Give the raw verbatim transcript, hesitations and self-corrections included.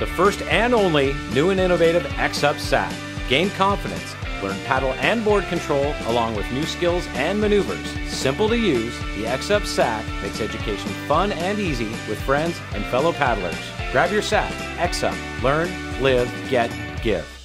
the first and only new and innovative Xsup Sac. Gain confidence, learn paddle and board control along with new skills and maneuvers. Simple to use, the Xsup Sac makes education fun and easy with friends and fellow paddlers. Grab your Sac. Xsup. Learn, live, get, give.